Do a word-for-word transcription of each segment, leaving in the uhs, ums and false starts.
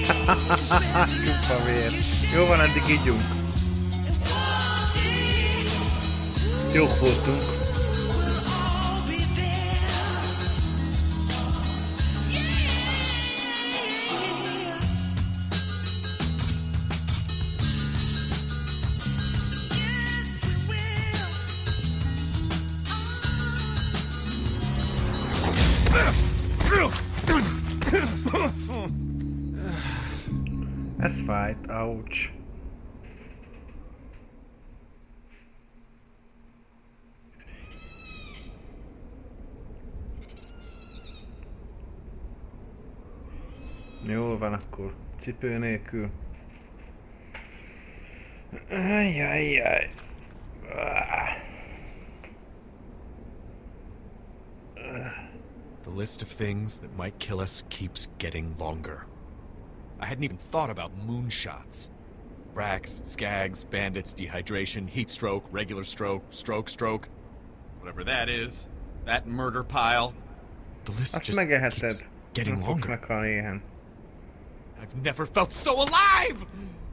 Csupa vér. Jó van, addig ígyunk. Jók voltunk. Ez fájt, ouch. Jól van akkor, cipő nélkül. Ajjajjaj. The list of things that might kill us keeps getting longer. I hadn't even thought about moonshots. Brax, skags, bandits, dehydration, heat stroke, regular stroke, stroke, stroke. Whatever that is. That murder pile. The list Azt just megeheted. keeps getting Nem fogsz longer. meghalni éhen. I've never felt so alive!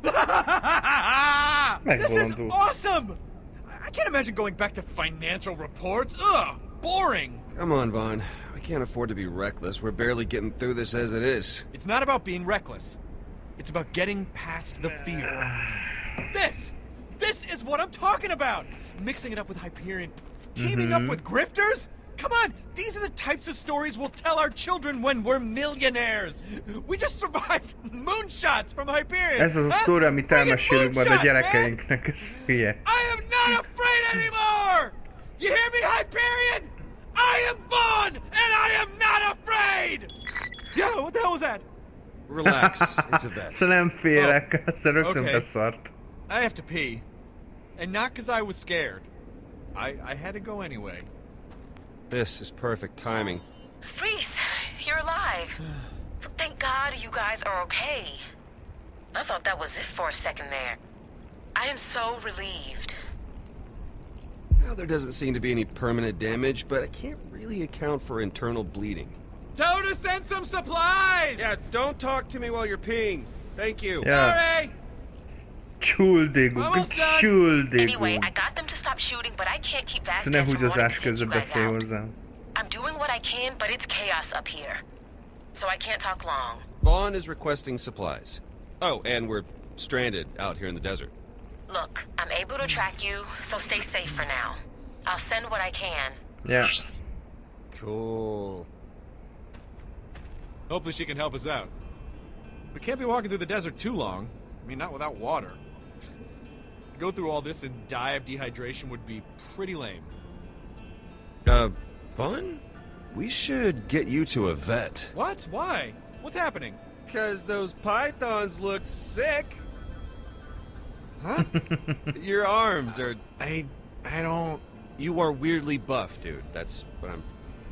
This is Megbolondult. awesome! I can't imagine going back to financial reports. Ugh, boring. Come on, Vaughn. We can't afford to be reckless. We're barely getting through this as it is. It's not about being reckless. It's about getting past the fear. This! This is what I'm talking about! Mixing it up with Hyperion. Teaming Mm-hmm. up with grifters? Come on! These are the types of stories we'll tell our children when we're millionaires! We just survived moonshots from Hyperion! Ez az a huh? sztori, amit Friggin' elmesélünk majd a moonshots, gyerekeinknek, ez hülye. man! I am not afraid anymore! You hear me, Hyperion? I am Vaughn, and I am not afraid! Yeah, what the hell was that? Relax. It's a vet. Szóval nem félek, aztán rögtön okay. beszart. I have to pee. And not because I was scared. I, I had to go anyway. This is perfect timing. Reese, you're alive. Thank God you guys are okay. I thought that was it for a second there. I am so relieved. Now, there doesn't seem to be any permanent damage, but I can't really account for internal bleeding. Tell her to send some supplies! Yeah, don't talk to me while you're peeing. Thank you. Ja. Sorry! Csuldégunk, Almost done. csuldégunk. Anyway, I got them to stop shooting, but I can't keep Szóval ne Vasquez from wanting húgyozás to take you közben guys beszélj out. hozzám. I'm doing what I can, but it's chaos up here. So I can't talk long. Vaughn is requesting supplies. Oh, and we're stranded out here in the desert. Look, I'm able to track you, so stay safe for now. I'll send what I can. Yeah. Cool. Hopefully she can help us out. We can't be walking through the desert too long. I mean, not without water. To go through all this and die of dehydration would be pretty lame. Uh, Vaughn? We should get you to a vet. What? Why? What's happening? Because those pythons look sick. Huh? Your arms are... I... I don't... You are weirdly buff, dude. That's what I'm...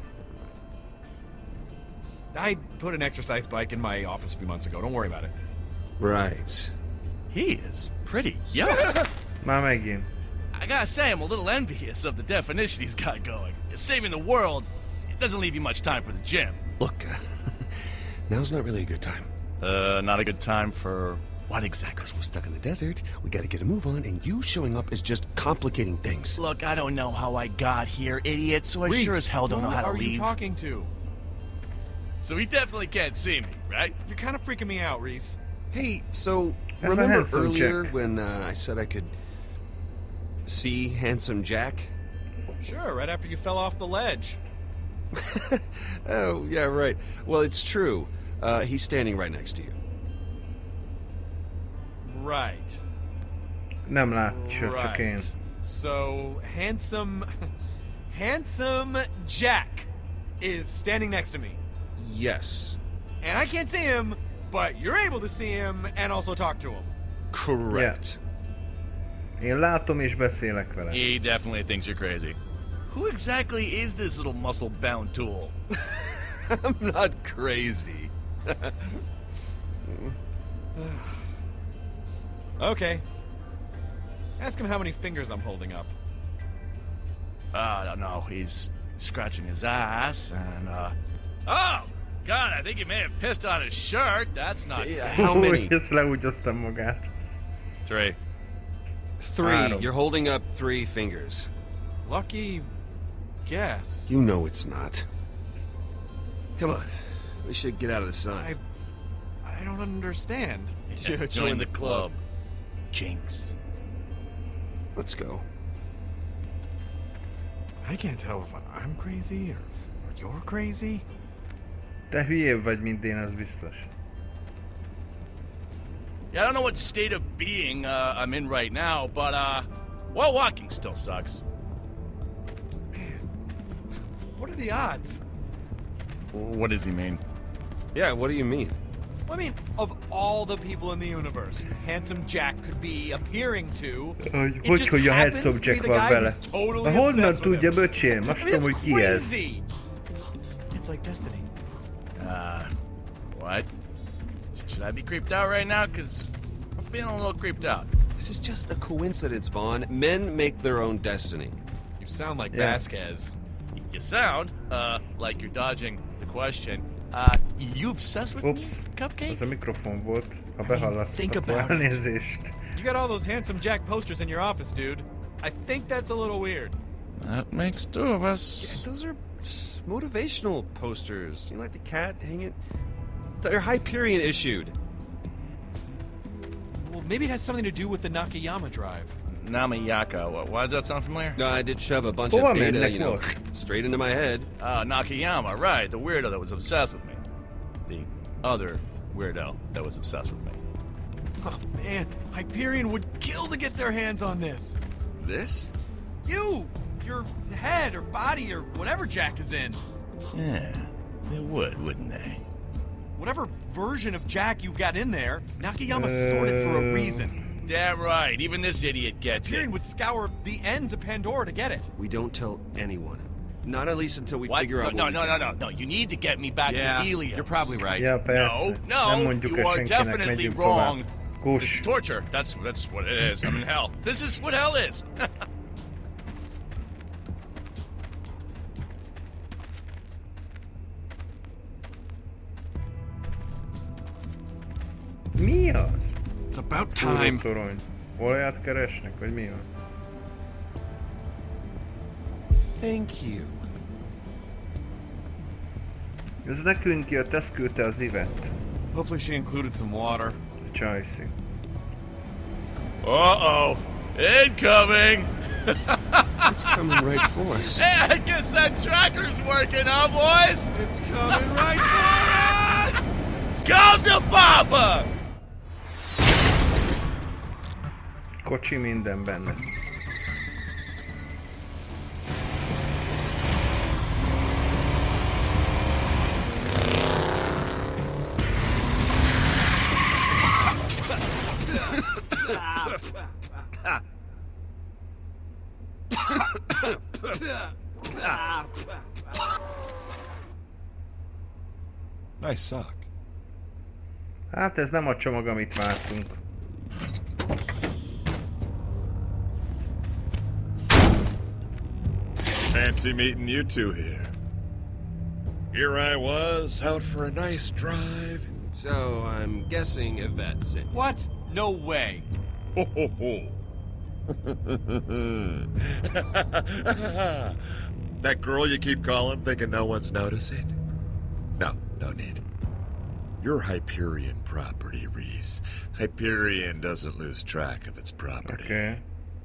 I put an exercise bike in my office a few months ago. Don't worry about it. Right. He is pretty young. Már megint. I gotta say, I'm a little envious of the definition he's got going. Saving the world, it doesn't leave you much time for the gym. Look, now's not really a good time. Uh, not a good time for what exactly? Because we're stuck in the desert, we gotta get a move on, and you showing up is just complicating things. Look, I don't know how I got here, idiot, so I Reese, sure as hell don't know how to who are leave. you talking to? So he definitely can't see me, right? You're kind of freaking me out, Reese. Hey, so, That's a remember handsome earlier Jack. when uh, I said I could see Handsome Jack? Sure, right after you fell off the ledge. Oh, yeah, right. Well, it's true. Uh, he's standing right next to you. Right. Nem látja, csak én. Right. So, handsome... handsome Jack is standing next to me. Yes. And I can't see him, but you're able to see him and also talk to him. Correct. Én látom és beszélek vele. He definitely thinks you're crazy. Who exactly is this little muscle-bound tool? I'm not crazy. Okay. Ask him how many fingers I'm holding up. I don't know. He's scratching his ass and, uh... Oh! Got I think he may have pissed on his shirt. That's not Yeah, good. how many? Úgy, ezt leúgyoztam magát. Three. Three. Adam. You're holding up three fingers. Lucky guess. You know it's not. Come on. We should get out of the sun. I... I don't understand. Yeah, join the club. Jinx. Let's go. I can't tell if I'm crazy or, or you're crazy. Te hülyébb vagy, mint én, az biztos. Yeah, I don't know what state of being uh, I'm in right now, but, uh, well, walking still sucks. Man, what are the odds? What does he mean? Yeah, what do you mean? I mean, of all the people in the universe, Handsome Jack could be appearing to. Hogy, it hogy, just hogy a happens Handsome to be Jack the van guy vele? who's totally Na honnan obsessed with tudja, him. böcsém? Most I mean, tudom, it's hogy ki ez. crazy. It's like destiny. Uh, what? Should I be creeped out right now? Because I'm feeling a little creeped out. This is just a coincidence, Vaughn. Men make their own destiny. You sound like Yeah. Vasquez. You sound, uh, like you're dodging the question. Uh, you obsessed with Oops. me, Cupcake? Az a mikrofon volt. Ha behallatszott, think akkor about it. elnézést. You got all those Handsome Jack posters in your office, dude. I think that's a little weird. That makes two of us. Yeah, those are motivational posters. You know, like the cat hanging. They're Hyperion issued. Well, maybe it has something to do with the Nakayama drive. Namayaka. What, why does that sound familiar? No, I did shove a bunch Hova of data, mennek you know, most? straight into my head. Uh, Nakayama, right. The weirdo that was obsessed with me. The other weirdo that was obsessed with me. Oh, man. Hyperion would kill to get their hands on this. This? You! Your head or body or whatever Jack is in. Yeah, they would, wouldn't they? Whatever version of Jack you've got in there, Nakayama stored it for a reason. Damn right. Even this idiot gets Hyperion it. would scour the ends of Pandora to get it. We don't tell anyone. Not at least until we What? figure out no, what no, we no, can no, do. no. You need to get me back Yeah, to Helios. you're probably right. Ja, persze. No, Nem no, mondjuk you el are senkinek, definitely megyünk wrong. tovább. This is Kós. torture. That's that's what it is. I'm in hell. This is what hell is. Mi az? It's about time. Torony. Olját keresnek, vagy mi van? Thank you. Ez nekünk jött, ezt küldte az Ivett. Hopefully she included some water. Csajszi. Uh-oh. Incoming. It's coming right for us. Hey, I guess that tracker's working, huh, boys? It's coming right for us! Come to Papa! Kocsi minden benne. Nice sock. Hát ez nem a csomag, amit vártunk. Fancy meeting you two here. Here I was, out for a nice drive. So, I'm guessing Yvette sent you. What? No way. Ho ho ho. That girl you keep calling, thinking no one's noticing? No, no need. You're Hyperion property, Reese. Hyperion doesn't lose track of its property. Okay.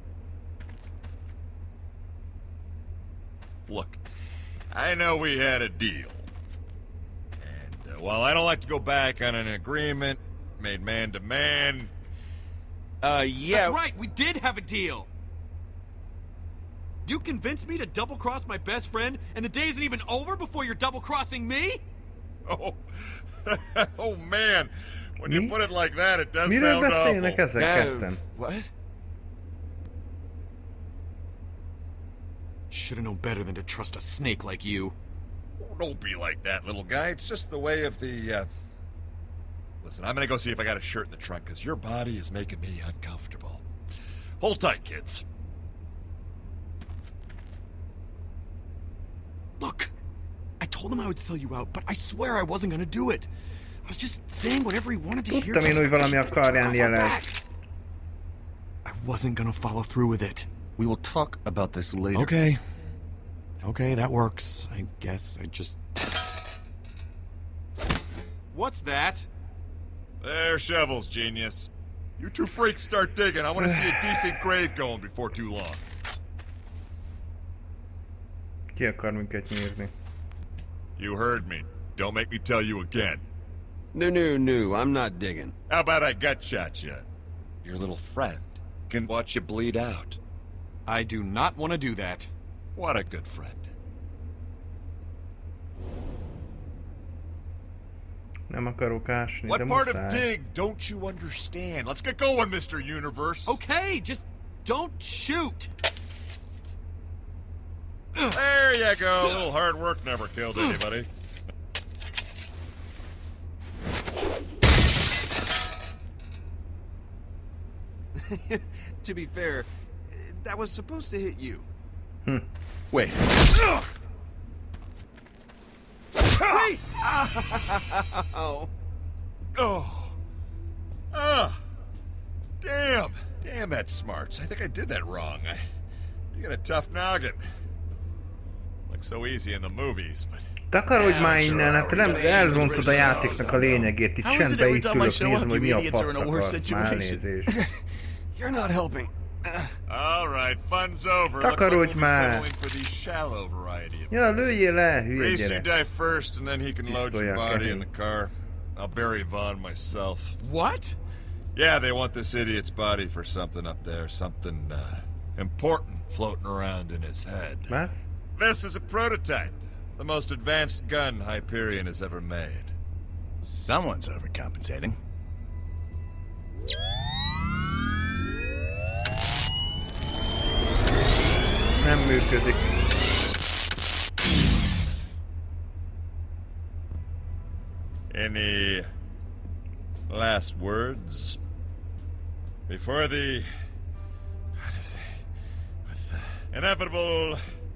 Look, I know we had a deal. And uh, while I don't like to go back on an agreement made man to man, Uh, yeah. That's right, we did have a deal. You convinced me to double-cross my best friend, and the day isn't even over before you're double-crossing me? oh, oh man, when you Mi? put it like that, it does Miről sound beszélnek awful. ezek Uh, ketten? what? Should have known better than to trust a snake like you. Oh, don't be like that, little guy. It's just the way of the, uh... Listen, I'm gonna go see if I got a shirt in the trunk, because your body is making me uncomfortable. Hold tight, kids. Look, I told told him I would sell you out, but I swear I wasn't gonna do it. I was just saying whatever he wanted to hear. Tudtam én, hogy valami a karján jelez. I wasn't gonna follow through with it. We will talk about this later. Okay. Okay, that works. I guess I just... What's that? They're shovels, genius. You two freaks start digging. I want to see a decent grave going before too long. Ki akar minket nyírni? You heard me. Don't make me tell you again. No, no, no, I'm not digging. How about I gut shot you? Your little friend can watch you bleed out. I do not want to do that. What a good friend. Nem akarok ásni, What de part of muszáj. dig don't you understand? Let's get going, Mister Universe. Okay, just don't shoot. There you go. A little hard work never killed anybody. To be fair, that was supposed to hit you. Hmm. Wait. Wait! Oh. Oh. Ah. Damn. Damn, that smarts. I think I did that wrong. I, you got a tough noggin. Looks so easy in the movies, but... Takarodj már innen, hát nem elrontod a játéknak a lényegét, itt csendbe így tudok nézni, hogy mi a fasz akarsz, már elnézést. You're not helping. All right, fun's over. Looks like Takarodj we'll be már! settling for the shallow variety of... Ja, lőjél le, hülye Reese, you gyerek. die first, and then he can load your Pisztolya body in kemény. the car. I'll bury Vaughn myself. What? Yeah, they want this idiot's body for something up there. Something, uh, important floating around in his head. Mász? This is a prototype. The most advanced gun Hyperion has ever made. Someone's overcompensating. Nem működik. Any last words before the what is it? With the inevitable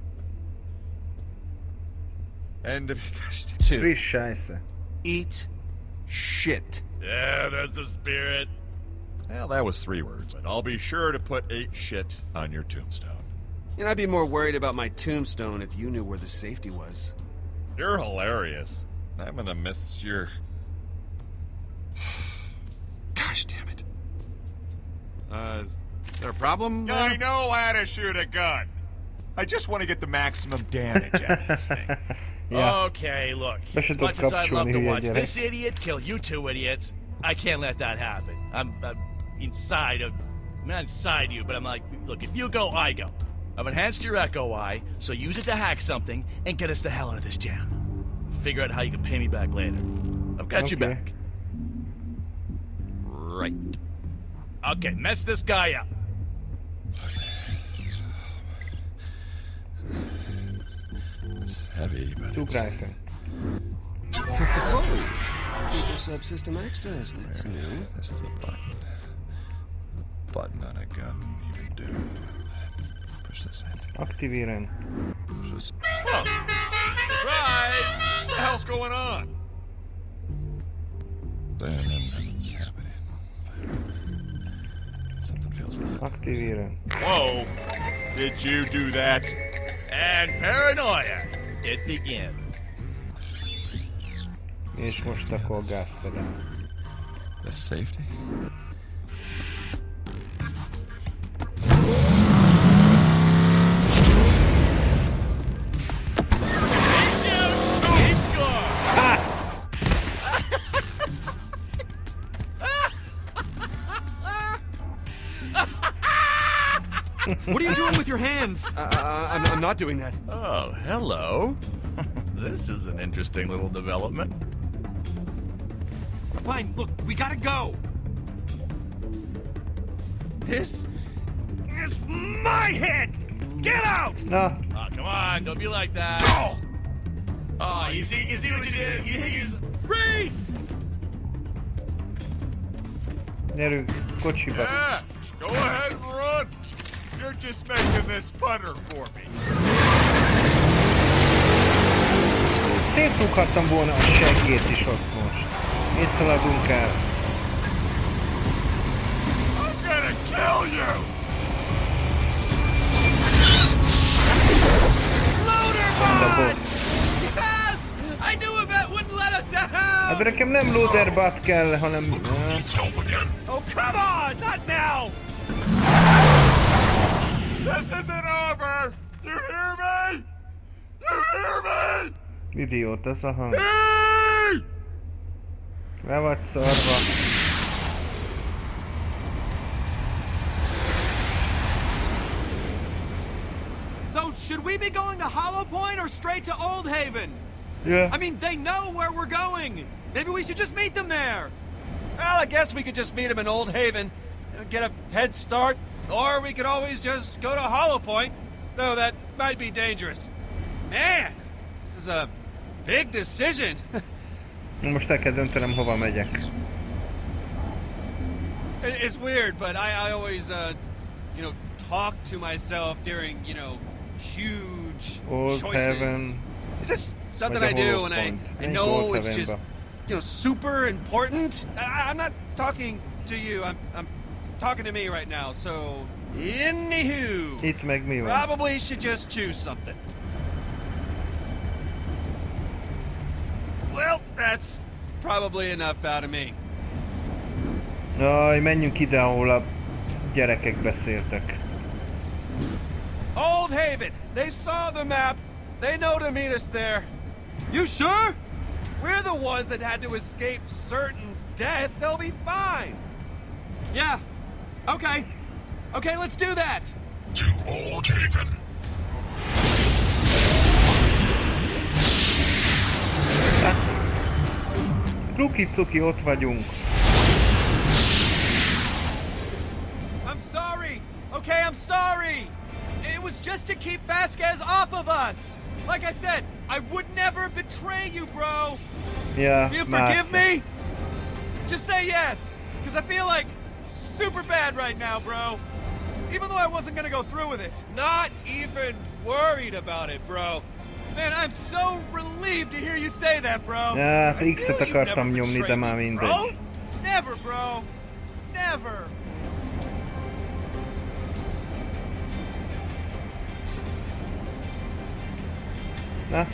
end of gosh, Two. Friss scheisse. Eat shit. Yeah, there's the spirit. well, that was three words. But I'll be sure to put eight shit on your tombstone. And I'd be more worried about my tombstone if you knew where the safety was. You're hilarious. I'm gonna miss your. Gosh damn it! Uh, is there a problem? I know how to shoot a gun. I just want to get the maximum damage out of this thing. Ja. Okay, look. Be se As tud much as I'd love kapcsolni, to hülye watch gyerek. this idiot kill you two idiots, I can't let that happen. I'm, I'm inside of, I'm not inside you, but I'm like, look, if you go, I go. I've enhanced your Echo Eye, so use it to hack something and get us the hell out of this jam. Figure out how you can pay me back later. I've got you Okay. back. Right. Okay, mess this guy up. It's heavy, but it's, Cukráltam. Oh, People subsystem access. That's new. this is a button. A button on a gun even do. Push this in. Aktivírem. Push this. Oh! Surprise! What the hell's going on? Something's happening. Something feels like. Aktivírem. Whoa! Did you do that? And paranoia. It begins. És most akkor gázpedál. The safety? Keep score. What are you doing with your hands? Uh, uh, I'm, I'm not doing that. Oh, hello. This is an interesting little development. Fine, look, we gotta go. This is my head. Get out! Na, Oh, come on, don't be like that. Oh, oh you see, you see what you did? You hit yourself. Reese! gyerünk, kocsiba. Yeah! Go ahead and run! You're just making this funner for me. Szétrúghattam volna a seggét is ott most. Mit szaladunk el? I'm gonna kill you! Loader Yes! I knew Yvette wouldn't let us down! Hát de nekem nem loaderbot kell, hanem... Oh, come on! Not now! This isn't over! You hear me? You hear me? Idiót ez a hang. Hey! Le vagy szarva. So, should we be going to Hollow Point or straight to Old Haven? Yeah. I mean, they know where we're going. Maybe we should just meet them there. Well, I guess we could just meet them in Old Haven, get a head start, or we could always just go to Hollow Point, though that might be dangerous. Man, this is a big decision. Most el kell döntenem, hova megyek. It's weird, but I, I always, uh, you know, talk to myself during, you know, huge Old choices. Heaven. It's just something Vagy a I do, Hollow and I, Point. I Melyik know Old it's just, Heavenba? you know, super important. I, I'm not talking to you. I'm, I'm talking to me right now. So, anywho, Itt meg mi van? probably should just choose something. Well, that's probably enough out of me. Jaj, menjünk ide, ahol a gyerekek beszéltek. Old Haven. They saw the map. They know to meet us there. You sure? We're the ones that had to escape certain death. They'll be fine. Yeah. Okay. Okay, let's do that. To Old Haven. Kluki-cuki, ott vagyunk. I'm sorry. Okay, I'm sorry. It was just to keep Vasquez off of us. Like I said, I would never betray you, bro. Ja, Do you forgive másza. me? Just say yes, because I feel like super bad right now, bro. Even though I wasn't gonna go through with it. Not even worried about it, bro. Man, I'm so relieved to hear you say that, bro. Ja, I X-et knew you'd akartam never nyomni, betray de már me, mindegy. bro. Never, bro. Never. Na,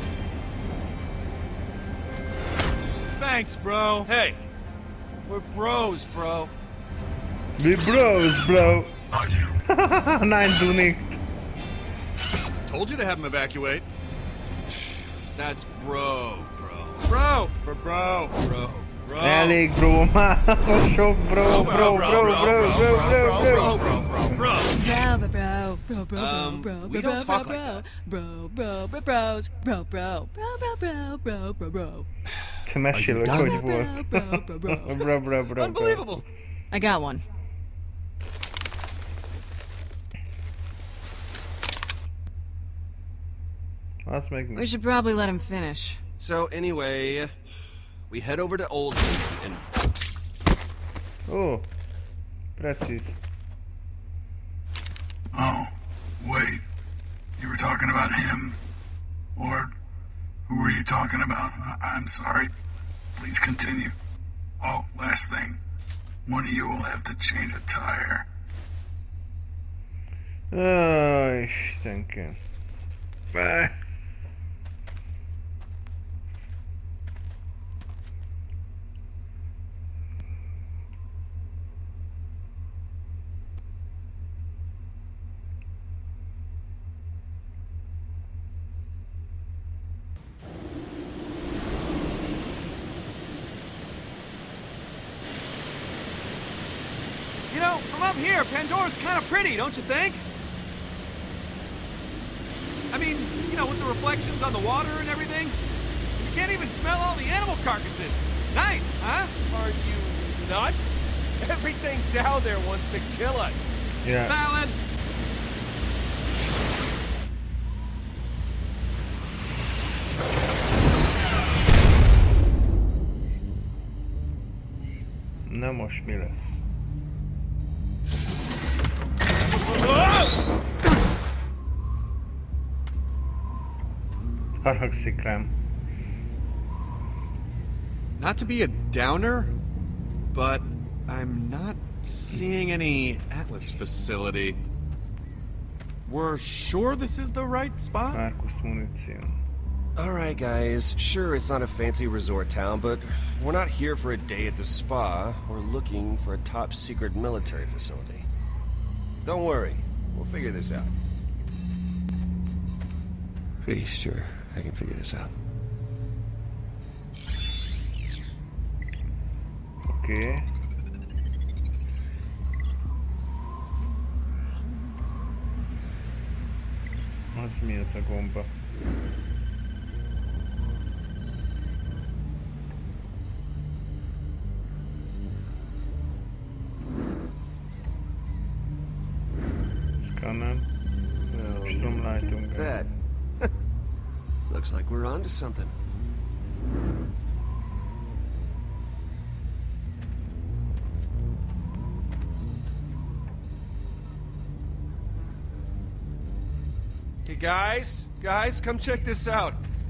Thanks, bro. Hey, we're bros, bro. we bros, bro. Are you? Nein, du nicht. Told you to have him evacuate. That's bro, bro. Bro, for bro, bro, bro. Elég, bro, már sok bro, bro, bro, bro, bro, bro, bro, bro. bro, bro, bro. Bro, bro, bro, bro, Um, bro, bro, we bro, don't bro, talk like bro, that. bro, bro, bro, bros, bro, bro, bro, bro, bro, bro, bro, bro. Te mesélek, done? hogy volt. Bro, bro, bro, bro. Bro, bro, bro, bro. Unbelievable. I got one. Azt meg mi? We should probably let him finish. So anyway, we head over to Old Haven and Ó, precíz. Oh, wait. You were talking about him? Or who were you talking about? I- I'm sorry. Please continue. Oh, last thing. One of you will have to change a tire. Ó, Istenkem. Bá. You know, from up here, Pandora's kind of pretty, don't you think? I mean, you know, with the reflections on the water and everything. You can't even smell all the animal carcasses. Nice, huh? Are you nuts? Everything down there wants to kill us. Ja. Valid. Na most mi lesz? Haragszik rám. not to be a downer, but I'm not seeing any Atlas facility. We're sure this is the right spot? Markus Munition. Alright guys, sure it's not a fancy resort town, but we're not here for a day at the spa. We're looking for a top secret military facility. Don't worry, we'll figure this out. Pretty sure I can figure this out. Okay. Az mi ez a gomba? Scanner. Stromleitung. That. Looks like we're onto something. Hey guys, guys, come check this out.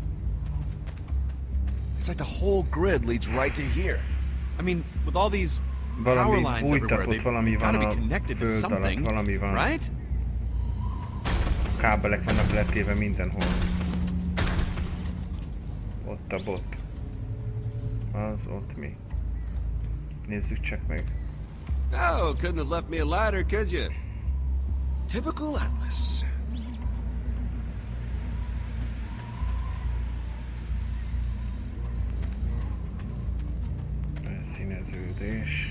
It's like the whole grid leads right to here. I mean, with all these power Valami lines everywhere, újtatott, valami they've van gotta be a connected to föld alatt, something, valami van. right? Kábelek vannak letéve mindenhol. Ott a bot. Az ott mi? Nézzük csak meg. Oh, couldn't have left me a ladder, could you? Typical Atlas. Színeződés.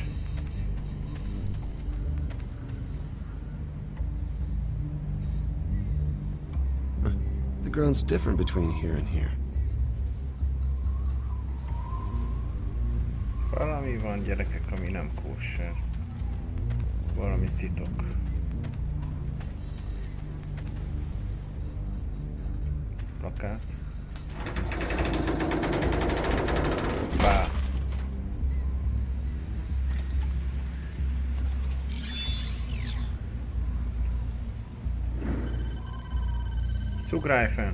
The ground's different between here and here. Valami van, gyerekek, ami nem kóser. Valami titok. Plakát. Bá. Zugrálj fel!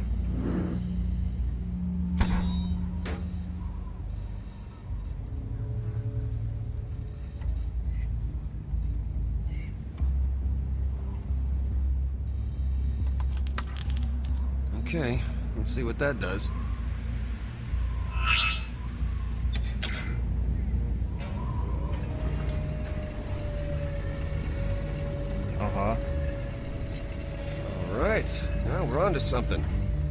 Okay, let's see what that does. Aha. All right, now we're on to something.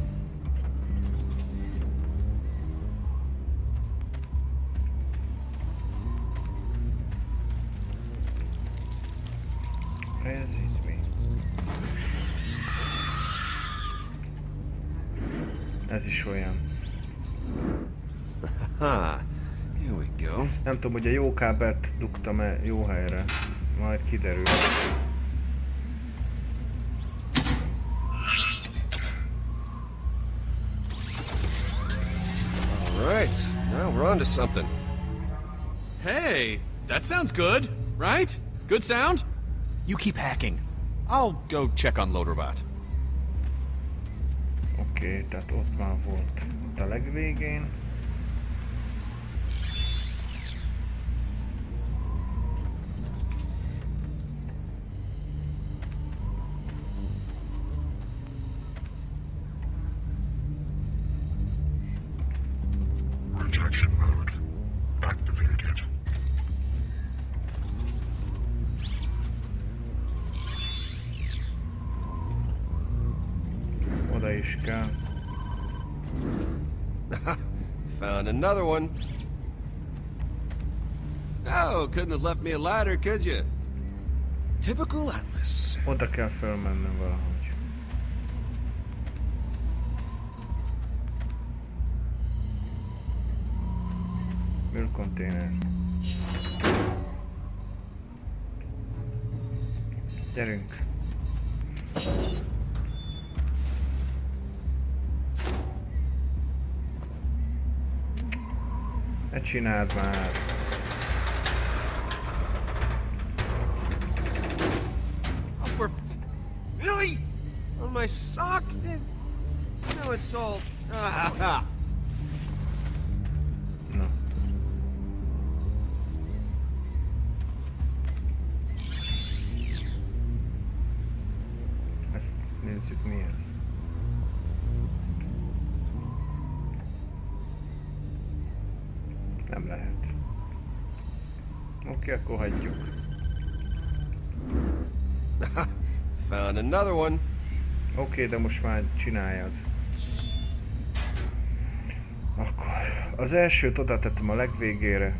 Ez itt mi? Ez is olyan. Aha, here we go. Nem tudom, hogy a jó kábelt dugtam-e jó helyre. Majd kiderül. Right, now we're on to something. Hey, that sounds good, right? Good sound? You keep hacking. I'll go check on Loaderbot. Oké, okay, tehát ott már volt ott a legvégén. Projection mode activated. Oda is kell. Found another one. Oh, couldn't have left me a ladder, could you? Typical Atlas. Oda kell fölmennem valahogy. Műkonténer. Gyerünk. Ne csináld már. Oh, for... Really? On my sock? It's... No, it's all... Ah, ah. Na. Nem lehet. Oké, okay, akkor hagyjuk. Found another one. Oké, okay, de most már csináljad. Akkor az elsőt oda tettem a legvégére.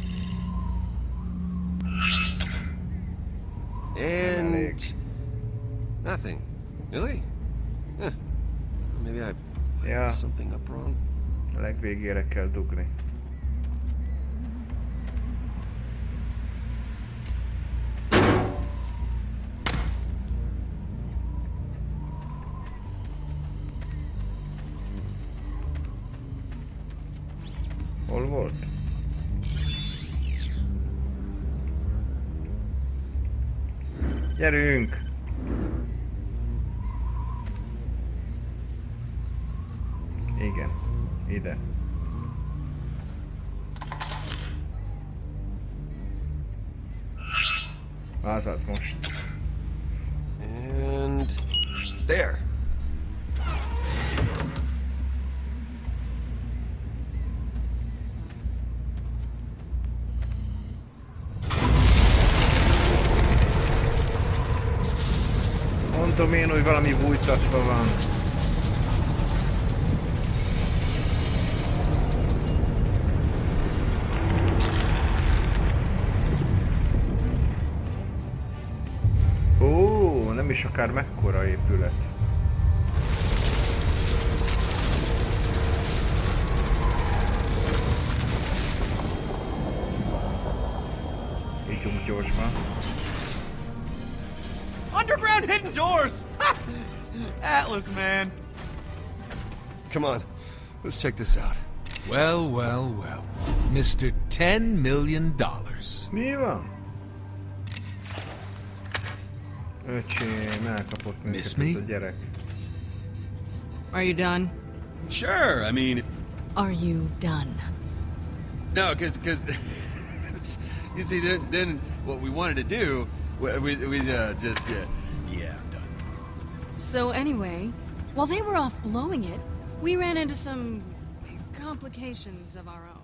And nothing. Really? Huh. Maybe I put yeah. something up wrong. A legvégére kell dugni. Hol volt? Gyerünk! Igen, ide. Azaz most. And there. Mondom én, hogy valami bújtatva van. Ó, nem is akár mekkora épület. Ígyunk gyorsban. Underground hidden doors! Atlas, man. Come on, let's check this out. Well, well, well. Mister Ten Million Dollars. Mi van? Öcsém, elkapott minket ez a gyerek. Are you done? Sure, I mean... Are you done? No, because... because you see, then, then what we wanted to do, we, we, we uh, just... Uh, yeah, I'm done. So anyway, while they were off blowing it, we ran into some complications of our own.